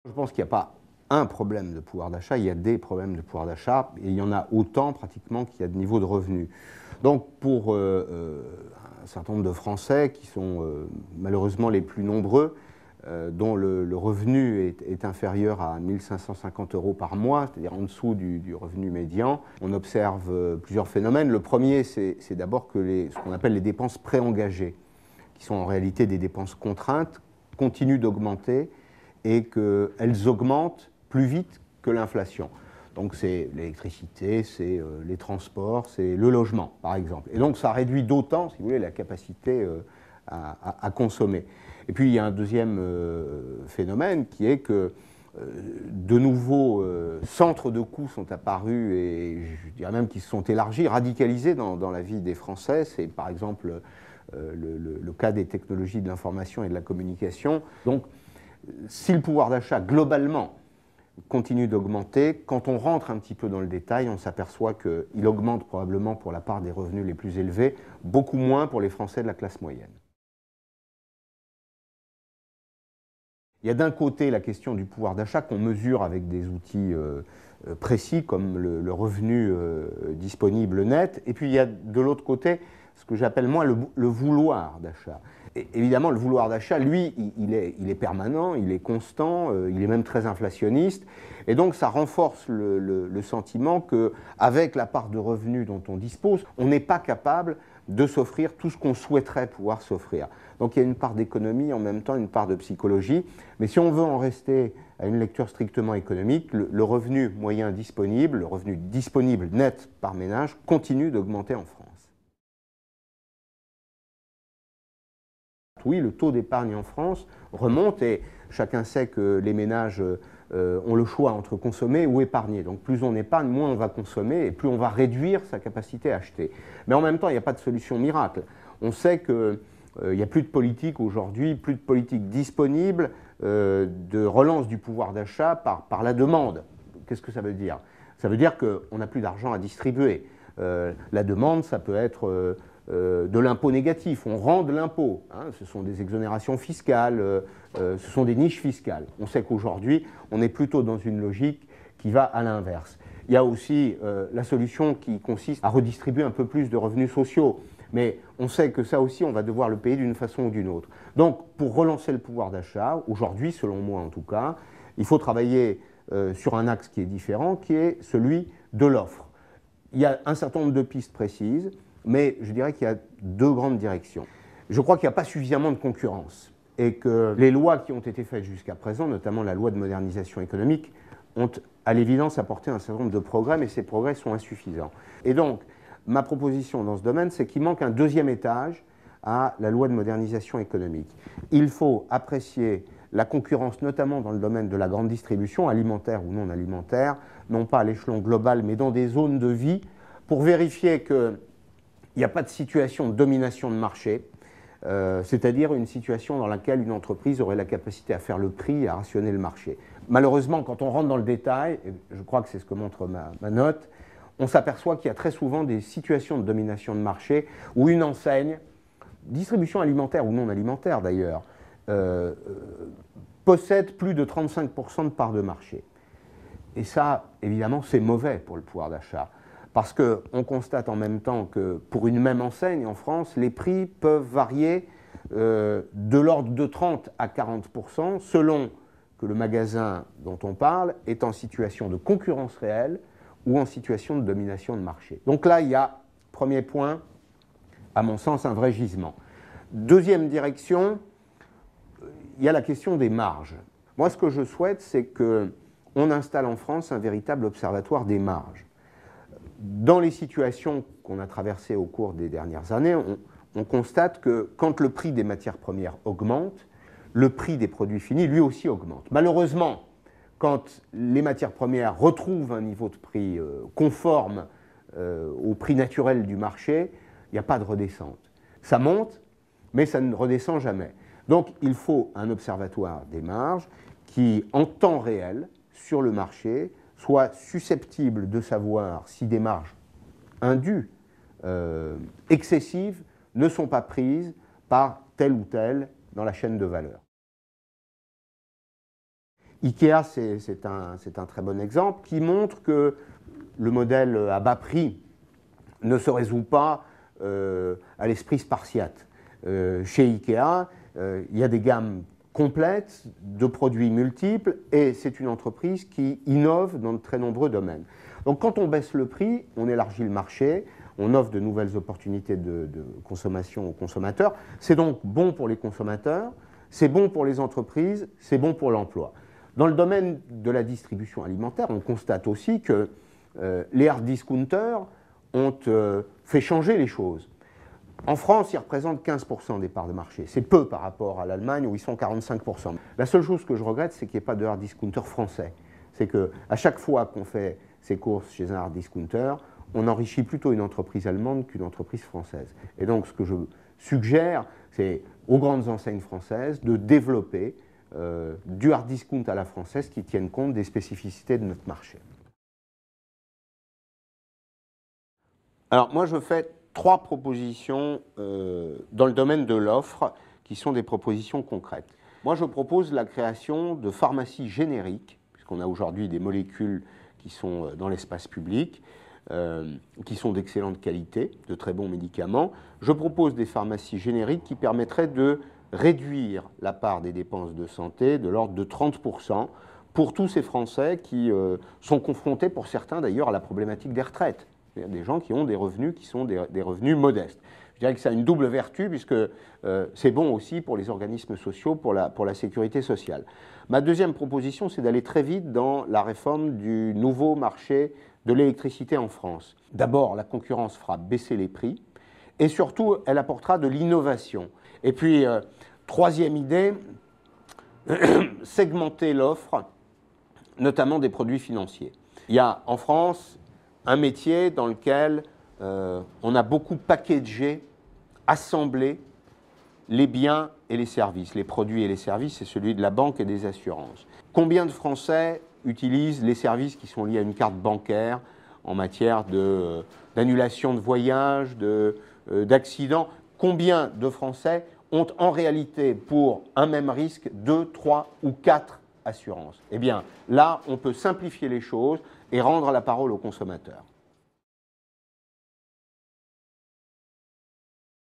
Je pense qu'il n'y a pas un problème de pouvoir d'achat, il y a des problèmes de pouvoir d'achat, et il y en a autant pratiquement qu'il y a de niveau de revenus. Donc pour un certain nombre de Français qui sont malheureusement les plus nombreux, dont le revenu est inférieur à 1 550 € par mois, c'est-à-dire en dessous du revenu médian, on observe plusieurs phénomènes. Le premier, c'est d'abord que ce qu'on appelle les dépenses préengagées, qui sont en réalité des dépenses contraintes, continuent d'augmenter et qu'elles augmentent plus vite que l'inflation. Donc c'est l'électricité, c'est les transports, c'est le logement, par exemple. Et donc ça réduit d'autant, si vous voulez, la capacité à consommer. Et puis il y a un deuxième phénomène qui est que de nouveaux centres de coûts sont apparus et je dirais même qu'ils se sont élargis, radicalisés dans la vie des Français. C'est par exemple le cas des technologies de l'information et de la communication. Donc si le pouvoir d'achat globalement continue d'augmenter, quand on rentre un petit peu dans le détail, on s'aperçoit qu'il augmente probablement pour la part des revenus les plus élevés, beaucoup moins pour les Français de la classe moyenne. Il y a d'un côté la question du pouvoir d'achat qu'on mesure avec des outils précis comme le revenu disponible net, et puis il y a de l'autre côté ce que j'appelle moi le vouloir d'achat. Évidemment, le vouloir d'achat, lui, il est permanent, il est constant, il est même très inflationniste. Et donc, ça renforce le sentiment qu'avec la part de revenus dont on dispose, on n'est pas capable de s'offrir tout ce qu'on souhaiterait pouvoir s'offrir. Donc, il y a une part d'économie, en même temps une part de psychologie. Mais si on veut en rester à une lecture strictement économique, le revenu moyen disponible, le revenu disponible net par ménage, continue d'augmenter en France. Oui, le taux d'épargne en France remonte et chacun sait que les ménages ont le choix entre consommer ou épargner. Donc plus on épargne, moins on va consommer et plus on va réduire sa capacité à acheter. Mais en même temps, il n'y a pas de solution miracle. On sait qu'il n'y a plus de politique aujourd'hui, plus de politique disponible de relance du pouvoir d'achat par la demande. Qu'est-ce que ça veut dire? Ça veut dire qu'on n'a plus d'argent à distribuer. La demande, ça peut être de l'impôt négatif, on rend de l'impôt, hein, ce sont des exonérations fiscales, ce sont des niches fiscales. On sait qu'aujourd'hui, on est plutôt dans une logique qui va à l'inverse. Il y a aussi la solution qui consiste à redistribuer un peu plus de revenus sociaux, mais on sait que ça aussi, on va devoir le payer d'une façon ou d'une autre. Donc, pour relancer le pouvoir d'achat, aujourd'hui, selon moi en tout cas, il faut travailler sur un axe qui est différent, qui est celui de l'offre. Il y a un certain nombre de pistes précises, mais je dirais qu'il y a deux grandes directions. Je crois qu'il n'y a pas suffisamment de concurrence et que les lois qui ont été faites jusqu'à présent, notamment la loi de modernisation économique, ont à l'évidence apporté un certain nombre de progrès, mais ces progrès sont insuffisants. Et donc, ma proposition dans ce domaine, c'est qu'il manque un deuxième étage à la loi de modernisation économique. Il faut apprécier la concurrence, notamment dans le domaine de la grande distribution, alimentaire ou non alimentaire, non pas à l'échelon global, mais dans des zones de vie, pour vérifier qu'il n'y a pas de situation de domination de marché, c'est-à-dire une situation dans laquelle une entreprise aurait la capacité à faire le prix et à rationner le marché. Malheureusement, quand on rentre dans le détail, et je crois que c'est ce que montre ma note, on s'aperçoit qu'il y a très souvent des situations de domination de marché où une enseigne, distribution alimentaire ou non alimentaire d'ailleurs, possède plus de 35% de part de marché. Et ça, évidemment, c'est mauvais pour le pouvoir d'achat. Parce qu'on constate en même temps que pour une même enseigne en France, les prix peuvent varier de l'ordre de 30 à 40% selon que le magasin dont on parle est en situation de concurrence réelle ou en situation de domination de marché. Donc là, il y a, premier point, à mon sens, un vrai gisement. Deuxième direction, il y a la question des marges. Moi, ce que je souhaite, c'est qu'on installe en France un véritable observatoire des marges. Dans les situations qu'on a traversées au cours des dernières années, on constate que quand le prix des matières premières augmente, le prix des produits finis, lui aussi, augmente. Malheureusement, quand les matières premières retrouvent un niveau de prix conforme au prix naturel du marché, il n'y a pas de redescente. Ça monte, mais ça ne redescend jamais. Donc, il faut un observatoire des marges qui, en temps réel, sur le marché, soit susceptible de savoir si des marges indues, excessives, ne sont pas prises par tel ou tel dans la chaîne de valeur. Ikea, c'est un très bon exemple qui montre que le modèle à bas prix ne se résout pas à l'esprit spartiate. Chez Ikea, il y a des gammes complètes de produits multiples et c'est une entreprise qui innove dans de très nombreux domaines. Donc quand on baisse le prix, on élargit le marché, on offre de nouvelles opportunités de consommation aux consommateurs. C'est donc bon pour les consommateurs, c'est bon pour les entreprises, c'est bon pour l'emploi. Dans le domaine de la distribution alimentaire, on constate aussi que les hard discounters ont fait changer les choses. En France, ils représentent 15% des parts de marché. C'est peu par rapport à l'Allemagne où ils sont 45%. La seule chose que je regrette, c'est qu'il n'y ait pas de hard discounter français. C'est qu'à chaque fois qu'on fait ses courses chez un hard discounter, on enrichit plutôt une entreprise allemande qu'une entreprise française. Et donc, ce que je suggère, c'est aux grandes enseignes françaises de développer du hard discount à la française qui tienne compte des spécificités de notre marché. Alors, moi, je fais 3 propositions dans le domaine de l'offre qui sont des propositions concrètes. Moi, je propose la création de pharmacies génériques, puisqu'on a aujourd'hui des molécules qui sont dans l'espace public, qui sont d'excellente qualité, de très bons médicaments. Je propose des pharmacies génériques qui permettraient de réduire la part des dépenses de santé de l'ordre de 30% pour tous ces Français qui sont confrontés, pour certains d'ailleurs, à la problématique des retraites. Des gens qui ont des revenus qui sont des revenus modestes. Je dirais que ça a une double vertu puisque c'est bon aussi pour les organismes sociaux, pour la sécurité sociale. Ma deuxième proposition, c'est d'aller très vite dans la réforme du nouveau marché de l'électricité en France. D'abord, la concurrence fera baisser les prix et surtout, elle apportera de l'innovation. Et puis, troisième idée, segmenter l'offre, notamment des produits financiers. Il y a en France un métier dans lequel on a beaucoup packagé, assemblé les biens et les services, les produits et les services, c'est celui de la banque et des assurances. Combien de Français utilisent les services qui sont liés à une carte bancaire en matière d'annulation de voyage, d'accidents? Combien de Français ont en réalité pour un même risque 2, 3 ou 4 assurances? Eh bien, là, on peut simplifier les choses et rendre la parole aux consommateurs.